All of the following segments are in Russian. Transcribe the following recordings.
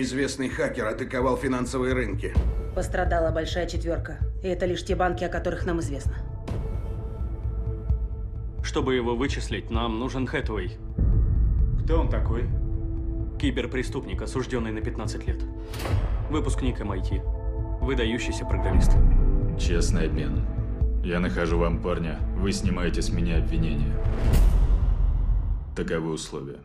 Неизвестный хакер атаковал финансовые рынки. Пострадала большая четверка. И это лишь те банки, о которых нам известно. Чтобы его вычислить, нам нужен Хэтуэй. Кто он такой? Киберпреступник, осужденный на 15 лет. Выпускник MIT. Выдающийся программист. Честный обмен. Я нахожу вам парня, вы снимаете с меня обвинения. Таковы условия.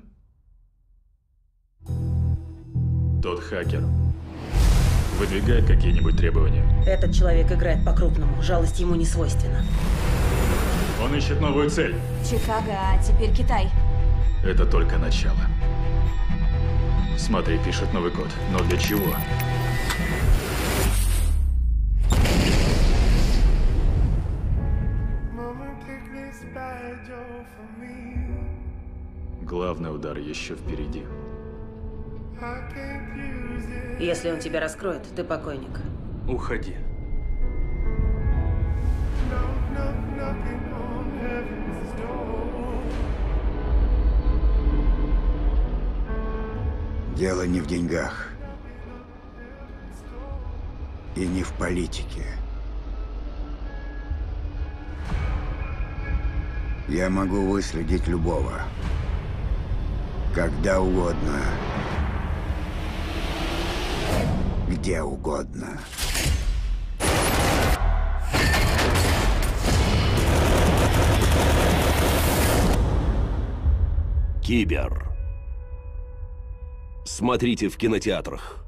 Тот хакер выдвигает какие-нибудь требования? Этот человек играет по-крупному. Жалость ему не свойственна. Он ищет новую цель. Чикаго, а теперь Китай. Это только начало. Смотри, пишет новый код. Но для чего? Главный удар еще впереди. Если он тебя раскроет, ты покойник. Уходи. Дело не в деньгах. И не в политике. Я могу выследить любого. Когда угодно. Где угодно. Кибер. Смотрите в кинотеатрах.